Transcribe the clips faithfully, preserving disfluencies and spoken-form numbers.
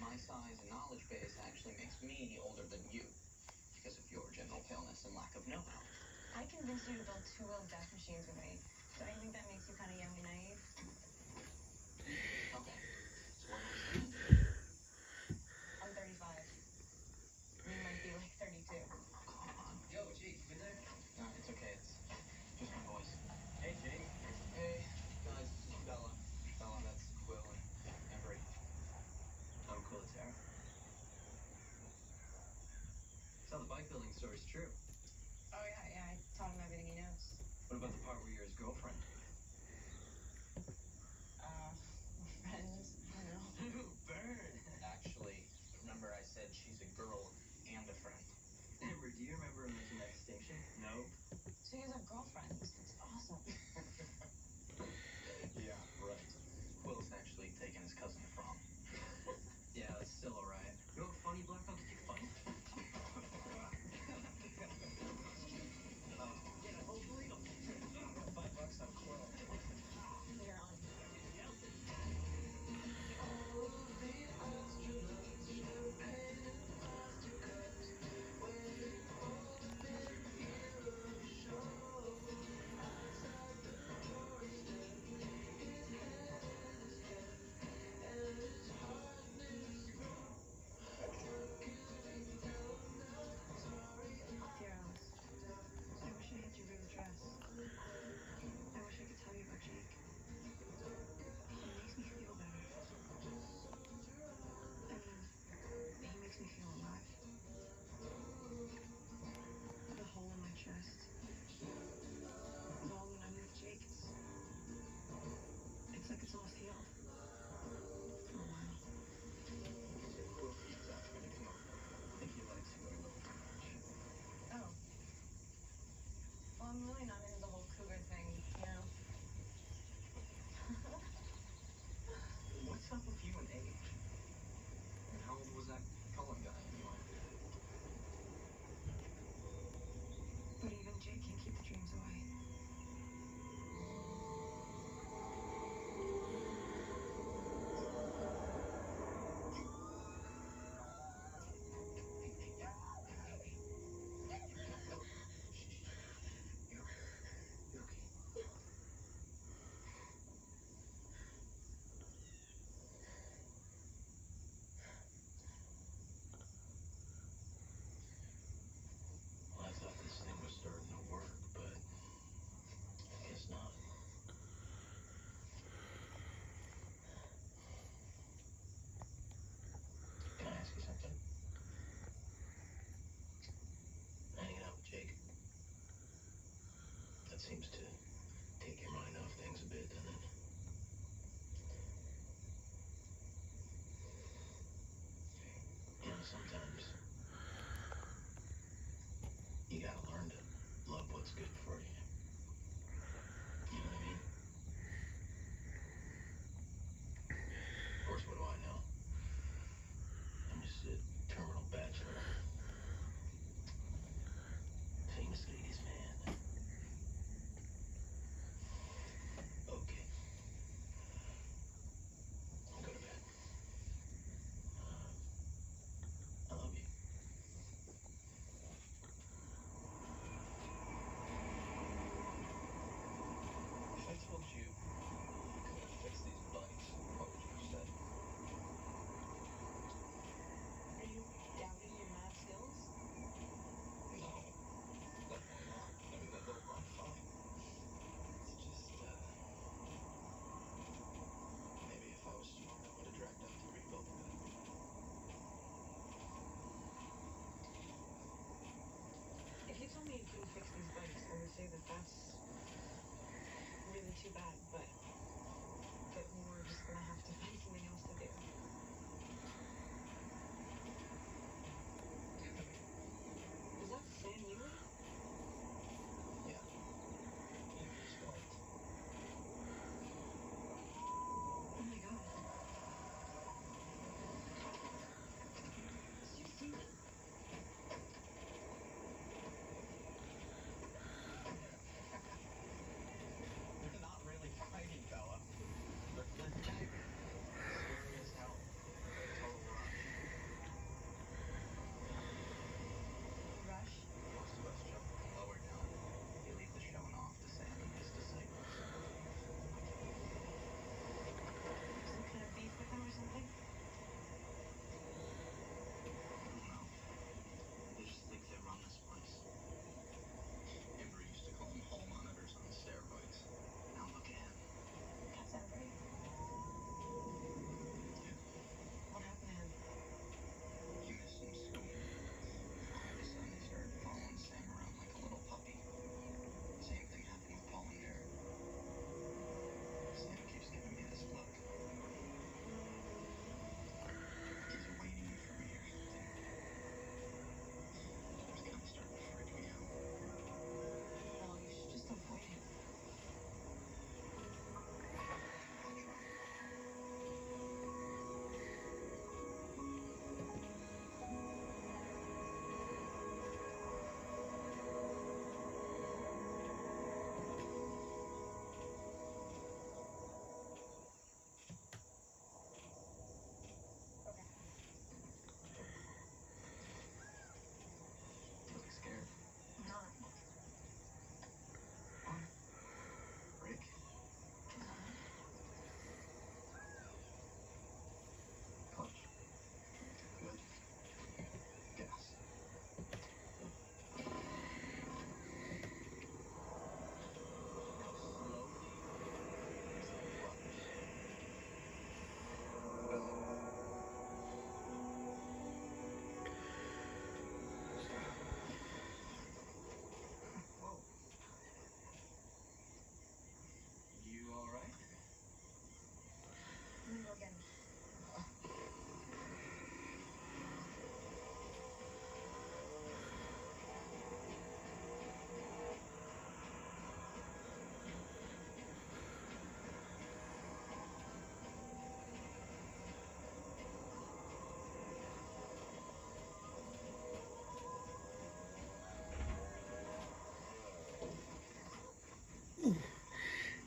my size and knowledge base actually makes me older than you, because of your general paleness and lack of know-how. I convinced you to build two wheel death machines with me. Don't you think that makes you kind of young and naive? Okay. So where do we stand? I'm thirty-five. You might be like thirty-two. Oh, come on. Yo, Jake, you in there? No, it's okay. It's just my voice. Hey, Jake. Hey, guys, this is Bella. Bella, that's Quill and Embry. I'm Quill and Tara. So the bike building story's true. Oh, yeah, yeah. I taught him everything he knows. What about the part where you're his girlfriend? Uh, we're friends. I don't know. Ooh, burn! Actually, remember I said she's a girl and a friend. Amber, do you remember making that distinction? No? So you guys are girlfriends. That's awesome. Yeah, right. Quill's actually taken his cousin to prom. Yeah, that's still alright. You know what funny, Blackout? Did you fight? Yeah, hopefully. Five bucks on Quill. You're on. Fearless. I wish I had your blue dress. I wish I could tell you about Jake. He makes me feel better. I mean, he makes me feel alive. The hole in my chest. Well, when I'm with Jake, it's, it's like it's all healed. For a while. So Quill keeps asking me to come over. I think he likes you a little too much. Oh. Well, I'm really not into the whole cougar thing, you know? What's up with you and age? And how old was that Cullen guy anyway? But even Jake can't keep the dreams away. You're, you're okay. Well, I thought this thing was starting to work, but I guess not. Can I ask you something? Hanging out with Jake. That seems to take your mind off things a bit, doesn't it? You know, sometimes you gotta learn to love what's good for you. You know what I mean? Of course, what do I know? I'm just a terminal bachelor. Famous ladies man.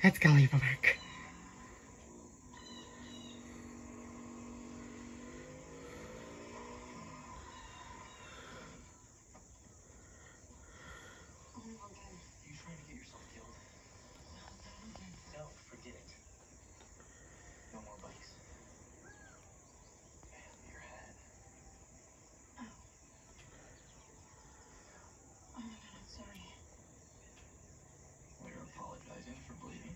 Het kan niet werken. Only one gun. You trying to get yourself killed? No, forget it. No more bikes. And your head. Oh. Oh my god, I'm sorry. We're apologizing for bleeding.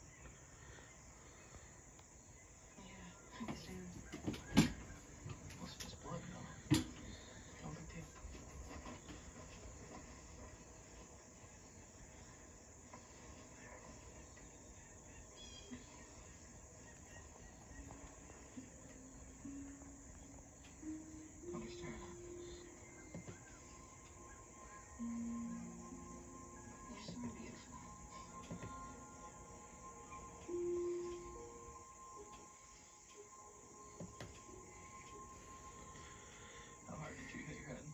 Yeah, I understand. Well, it's just blood, no? No big deal. Understand. You're so beautiful. How hard did you hit your head?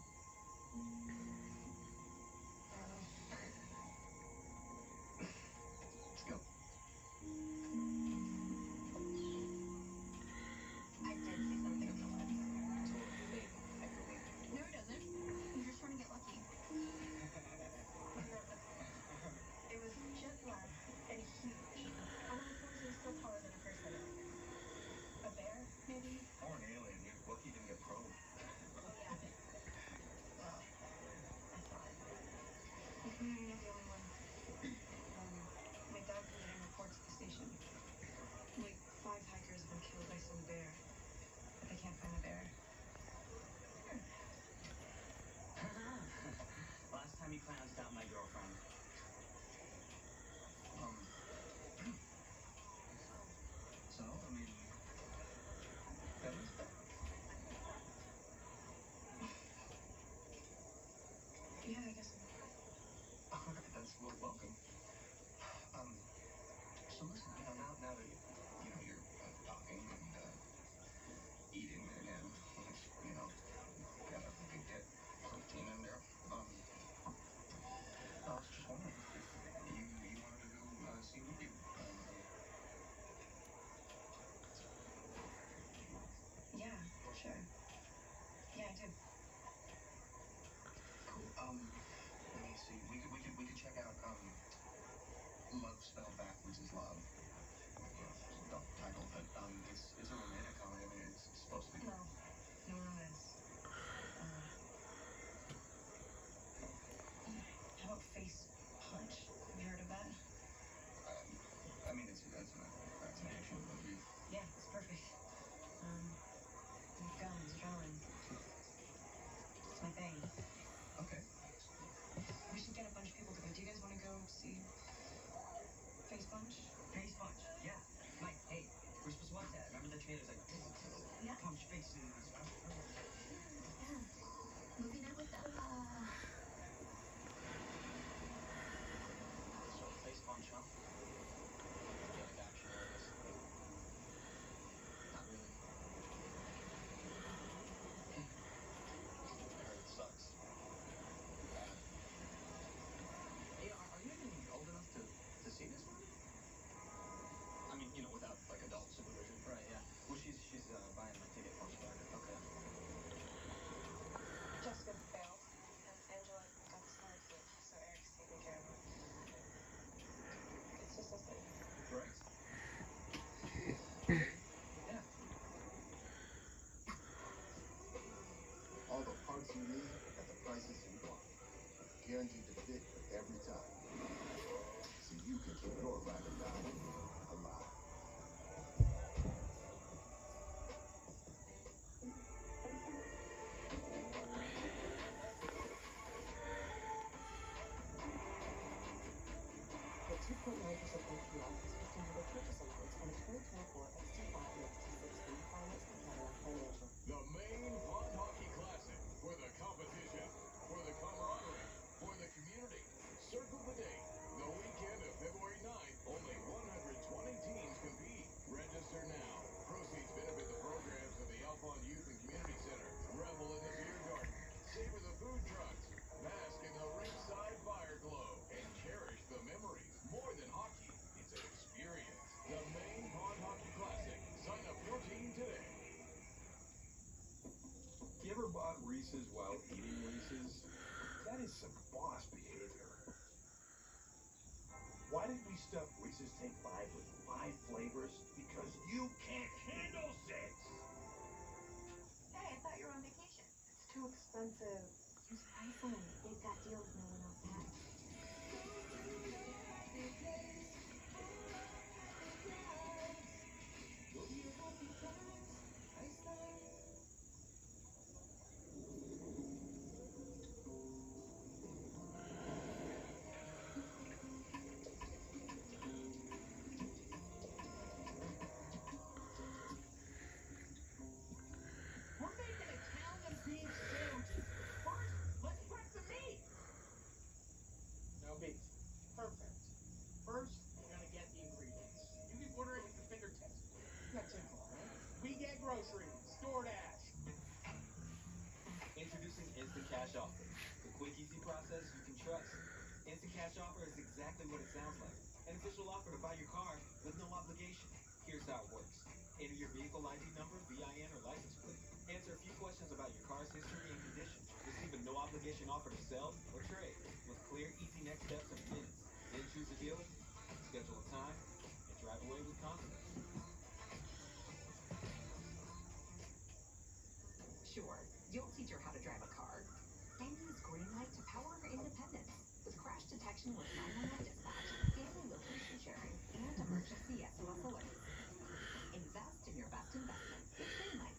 Let's go. I did see something on the webs. Totally late. I feel late. No, it doesn't. You're just trying to get lucky. It was jet black and huge. On all fours, it was still taller than a person. A bear, maybe? Or an alien. You're lucky you didn't get probed. Oh, yeah. Well, I saw it. You know, you're not the only one. Um, my dog's been getting reports at the station. Like, five hikers have been killed by some bear. But they can't find the bear. Last time you clowns down my girlfriend. Um. So, I mean, feelings? Yeah, I guess. Alright, that's well, welcome. Um, so listen, you know, now, now that you, you know, you're uh, talking and uh, eating again, you know, gotta get that protein in there. Um, I was just wondering if you, you wanted to go uh, see Ruby. Um, Yeah, sure. Yeah, I do. cool. Um, let me see. We could, we could, we could check out, um, Love Spelled Backwards is Love. You know, it's a dumb title, but, um, it's, it's a romantic comedy. I mean, it's supposed to be. No. No romance. Uh, how about Face Punch? Have you heard of that? Um, I mean, it's, that's an, that's an action movie. Yeah, it's perfect. Um, with guns, drawing. It's my thing. Okay. We should get a bunch of people to go. Do you guys want to go see Face Punch? Face punch. Yeah. Mike, hey, we're supposed to watch that. Remember the trailers like Yeah. punch faces. Yeah. Movie night with Ella. So, Face Punch, huh? Yeah, like action movies. Not really. I heard it sucks. Bad. Hey, are, are you even old enough to, to see this movie? I mean, you know, without, like, adult supervision. Right, yeah. Well, she's, she's, uh, buying my ticket for Started. Okay. Jessica bailed, and Angela got the stomach flu, so Eric's taking care of her. It's just us three. Right. Yeah. All the parts you need at the prices you want. Guaranteed to fit every time. So you can keep your ride or die alive. The two point nine percent A P R has fifteen hundred purchase allowance on a twenty twenty-four X T five we stuff Reese's Take Five with five flavors because you can't handle six. Hey, I thought you were on vacation. It's too expensive. Use Priceline. They've got deals no one else has. We're making Italian beef sandwiches. First, let's prep the meat. No beef. Perfect. First, we're gonna get the ingredients. You can order it at your fingertips. Not too far, right? We get groceries. DoorDash. Introducing Instant Cash Offer, the quick, easy process you can trust. Instant Cash Offer is exactly what it sounds like. An official offer to buy your car with no obligation. Here's how it works. Enter your vehicle I D number, V I N, or license plate. Answer a few questions about your car's history and condition. Receive a no obligation offer to sell or trade with clear, easy next steps in minutes. Then choose a dealer, schedule a time, and drive away with confidence. Sure, you'll teach her how to drive a car. And use Greenlight to power her independence. With crash detection with nine one one dispatch, family location sharing, and emergency S O S alerts. Invest in your best investment with Greenlight.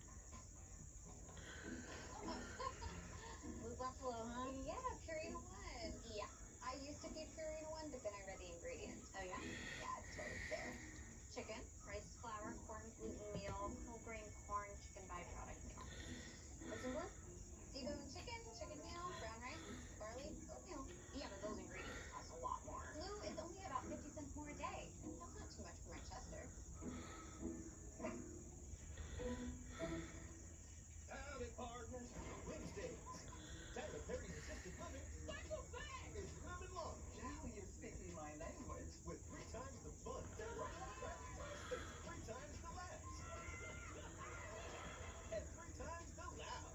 Blue Buffalo, huh? Yeah, Purina One. Yeah. I used to feed Purina One, but then I read the ingredients. Oh, yeah? Yeah, it's totally fair. Chicken, rice flour, corn gluten meal, whole grain corn, chicken byproduct meal. What's in blue? Deboned chicken, chicken meal, brown rice, barley, oatmeal. Yeah, but those ingredients cost a lot more. Blue is only about fifty cents more a day. That's not too much for my Chester. Howdy, partners. Wednesdays. Tyler Perry's Assisted Living Special Thing is lemon lunch. Now you're speaking my language. With three times the fun, fantastic, three times the laughs, and three times the loud.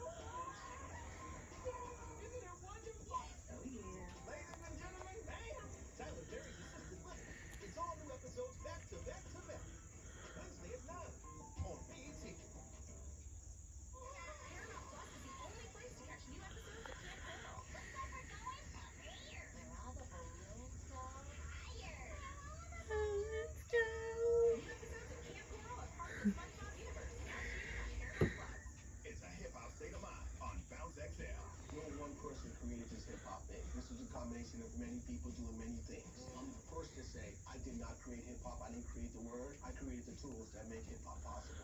Isn't it wonderful? Oh, yeah. Ladies and gentlemen, bam! Tyler Perry's Assisted Living. It's all new episodes back to back to back. Wednesday at nine on B E T. Paramount Plus is the only place to catch new episodes of Camp Coral. Let's go for going higher. Where all the balloons go higher. Let's go. New episodes of Camp Coral are part of the SpongeBob universe. Now streaming on Paramount Plus. It's a hip hop state of mind on Bounce X L. No one person created this hip hop thing. This is a combination of many people doing many things. I'm the first to say I did not create hip hop. I didn't create the word. I created the tools that make hip hop possible.